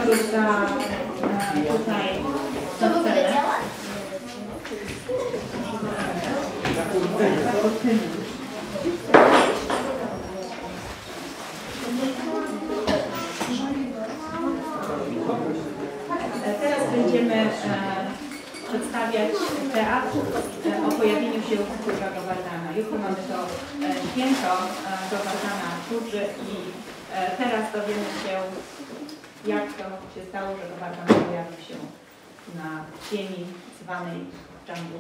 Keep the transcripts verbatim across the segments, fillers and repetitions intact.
wrócę tutaj do celu. Teraz będziemy e, przedstawiać teatr e, o pojawieniu się króla Gowardana. Jutro mamy to e, święto e, Gowardana Tudży i e, teraz dowiemy się, jak to się stało, że Gowardan pojawił się na ziemi zwanej Dżambu.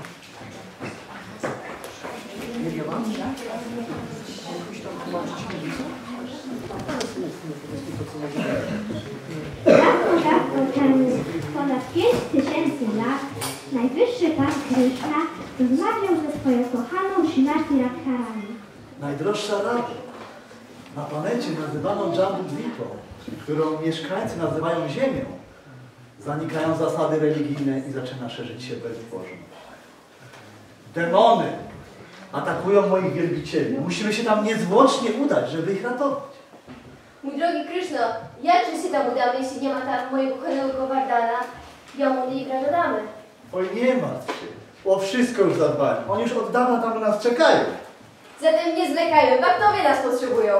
Dawno, dawno temu, ponad pięć tysięcy lat, najwyższy Pan Kryszna rozmawiał ze swoją kochaną Śrimati Radharani. Najdroższa Radha, na planecie nazywaną Jambudvipą, którą mieszkańcy nazywają Ziemią, zanikają zasady religijne i zaczyna szerzyć się bezbożność. Demony atakują moich wielbicieli. Musimy się tam niezwłocznie udać, żeby ich ratować. Mój drogi Kryszno, jakże się tam udamy, jeśli nie ma tam mojego kochanego Govardhana, Yamuny i Granodamy? Oj, nie martw się. O wszystko już zadbałem. Oni już od dawna tam na nas czekają. Zatem nie zwlekajmy, baktowie nas potrzebują.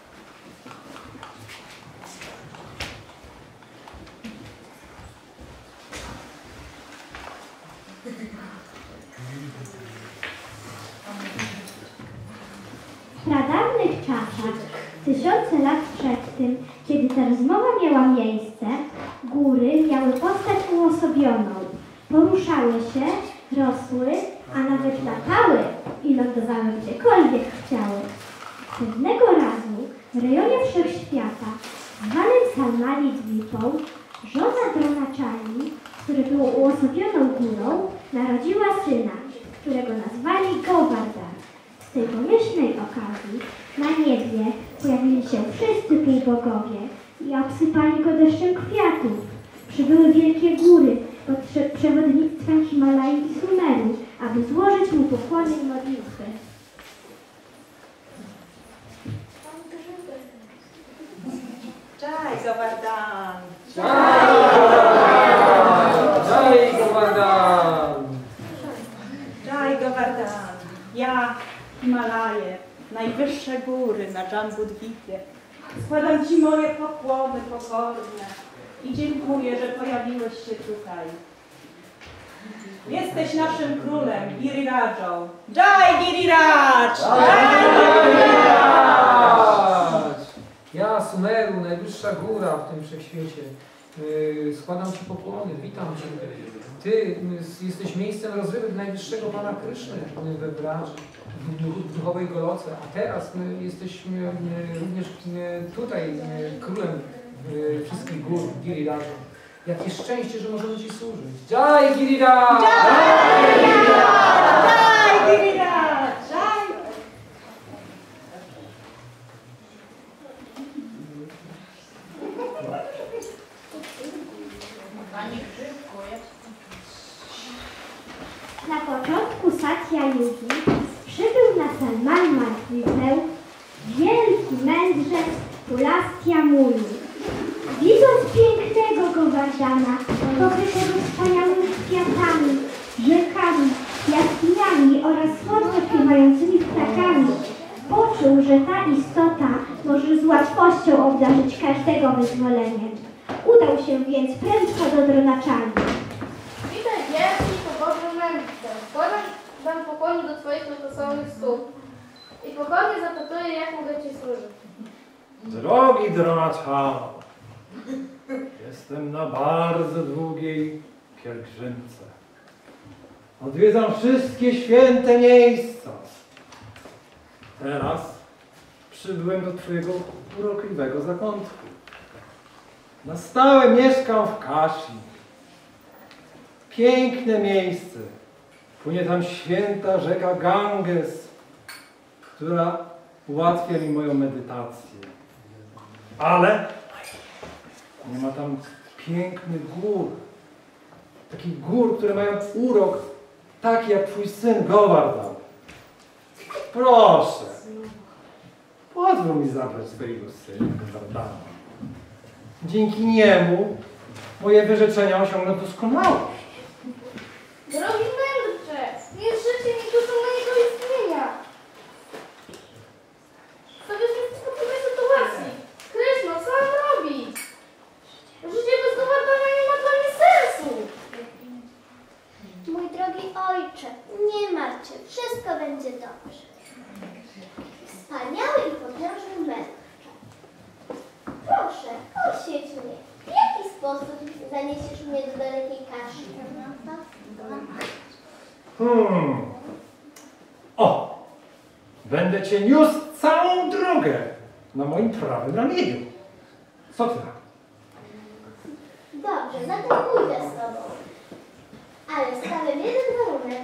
W pradawnych czasach, tysiące lat przed tym, kiedy ta rozmowa miała miejsce, góry miały postać uosobioną. Poruszały się, rosły, a nawet latały i lądowały gdziekolwiek chciały. Pewnego razu w rejonie Wszechświata, zwanym Salmali Dwipą, żona Dronacharyi, które było uosobioną górą, narodziła syna, którego nazwali Govardhan. Z tej pomyślnej okazji na niebie pojawili się wszyscy półbogowie i obsypali go deszczem kwiatów. Przybyły wielkie góry pod przewodnictwem Himalai i Sumeru, aby złożyć mu pokłony i modlitwy. Jai Govardhan! Jai Govardhan! Jai Govardhan! Ja, Himalaje, najwyższe góry na Jambudvipie, składam Ci moje pokłony pokorne i dziękuję, że pojawiłeś się tutaj. Jesteś naszym królem, Girirają. Jai Giriraj! Ja, Sumeru, najwyższa góra w tym wszechświecie, yy, składam Ci pokłony, witam Cię. Ty yy, jesteś miejscem rozrywek najwyższego Pana Kryszny yy, we Vraży, w duchowej Goloce, a teraz yy, jesteś yy, również yy, tutaj yy, królem yy, wszystkich gór, Girirają. Jakie szczęście, że możemy Ci służyć. Jai Giriraj! Jai Giriraj! Jai! Na początku Satya Yugi przybył na Salman Dwipę wielki mędrzec Pulastya Muni. Widząc pięknego Govardhana, pokrytego wspaniałymi kwiatami, rzekami, jaskiniami oraz słodko śpiewającymi ptakami, poczuł, że ta istota może z łatwością obdarzyć każdego wyzwoleniem. Udał się więc prędko do Dronacharyi. Witaj wielki i pobożny mędrcze. Składam Wam pokłony do Twoich lotosowych stóp i pokornie zapytuję, jak mogę Ci służyć. Drogi Dronacharzu, jestem na bardzo długiej pielgrzymce. Odwiedzam wszystkie święte miejsca. Teraz przybyłem do Twojego urokliwego zakątku. Na stałe mieszkam w Kashi. Piękne miejsce. Płynie tam święta rzeka Ganges, która ułatwia mi moją medytację. Ale nie ma tam pięknych gór. Takich gór, które mają urok taki jak Twój syn Govardhan. Proszę, pozwól mi zabrać swojego syna Govardhana. Dzięki niemu moje wyrzeczenia osiągną doskonałość. Drogi mędrcze, jest życie nie dużo mojego istnienia. Stawiasz mnie w trudnej sytuacji. Kryszno, co mam robić? Życie bez Gowardana nie ma dla mnie sensu. Mój drogi ojcze, nie martw się, wszystko będzie dobrze. Wspaniały i potężny mędrcze. Proszę, oświeć mnie. W jaki sposób zaniesiesz mnie do dalekiej kaszy? Hmm. O! Będę cię niósł całą drogę na moim prawym ramieniu. Co ty? Dobrze, zatem pójdę z tobą. Ale stawiam jeden warunek.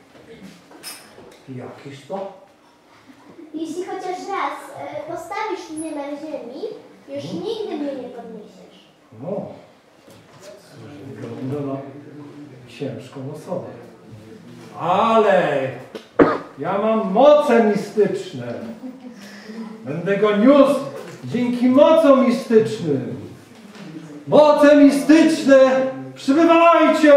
Jakiś to? Jeśli chociaż raz e, postawisz mnie na ziemi, już nigdy mnie nie podniesiesz. No. Wygląda na ciężką osobę. Ale ja mam moce mistyczne. Będę go niósł dzięki mocom mistycznym. Moce mistyczne, przybywajcie!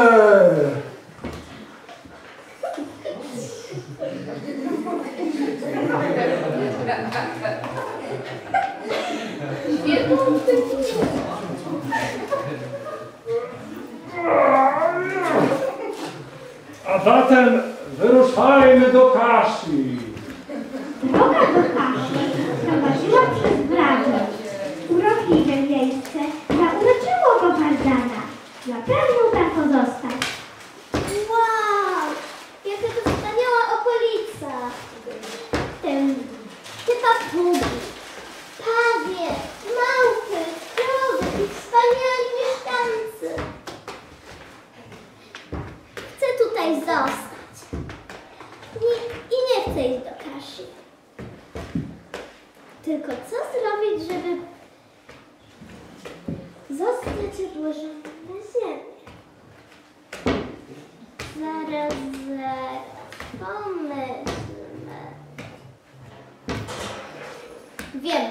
A zatem wyruszajmy do Kashi. Droga do Kaszy prowadziła przez Bradę. Urokliwe miejsce zauroczyło Gowardana. Zapragnął tam pozostać. Wow! Jaka to wspaniała okolica! Ten, te papugi, pawie, małpy, krowy i wspaniali mieszkańcy. Chcę tutaj zostać. Nie, I nie chcę iść do Kaszy. Tylko co zrobić, żeby zostać odłożonym na ziemię? Zaraz, zaraz, pomyślmy. Wiem.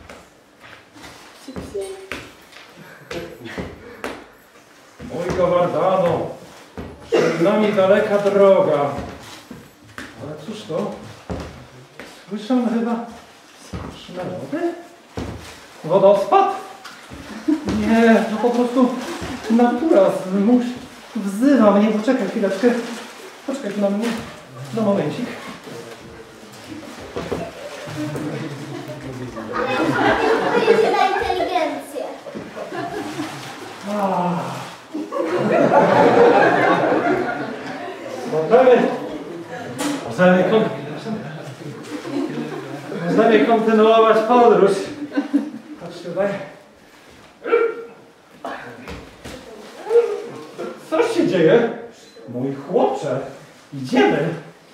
Mój Gowardano, przed nami daleka droga. Ale cóż to? Słyszę chyba szmelody? Wodospad? Nie, to po prostu natura zmuś wzywa mnie. Poczekaj chwileczkę. Poczekaj tu na mnie. No momencik. Ale nie na inteligencję. Możemy, możemy, kon... możemy kontynuować podróż. Patrz tutaj. Co się dzieje? Mój chłopcze, idziemy.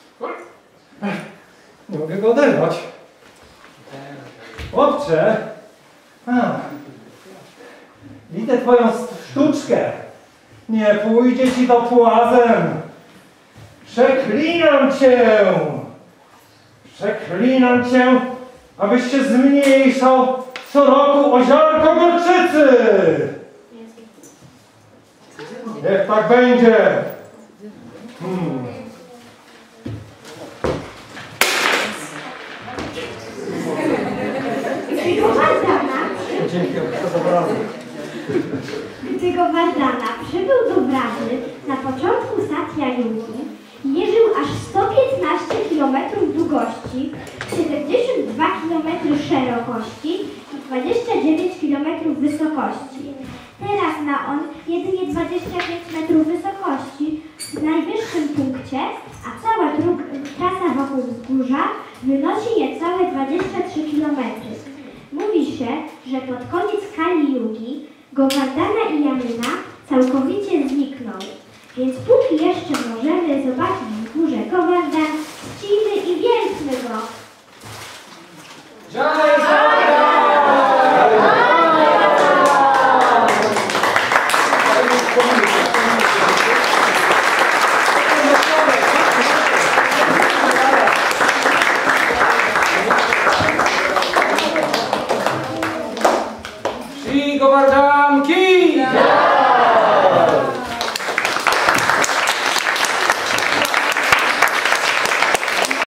Nie mogę go oderwać. Chłopcze, a, widzę twoją sztuczkę. Nie pójdzie ci to płazem. Przeklinam cię! Przeklinam cię, abyś się zmniejszał co roku o ziarnko gorczycy! Niech tak będzie! Hmm. Dzięki, to obrazy. Gdy Gowardana przybył do Brady na początku Satya Yugi, mierzył aż sto piętnaście kilometrów długości, siedemdziesiąt dwa kilometry szerokości i dwadzieścia dziewięć kilometrów wysokości. Teraz ma on jedynie dwadzieścia pięć metrów wysokości w najwyższym punkcie, a cała dróg, trasa wokół wzgórza wynosi niecałe dwadzieścia trzy kilometry. Mówi się, że pod koniec Kali Yugi Gowardana i Yamuna całkowicie znikną. Więc póki jeszcze możemy zobaczyć w górze Gowardan, czcimy i wielbmy go. Govardhanki, Govardhanki!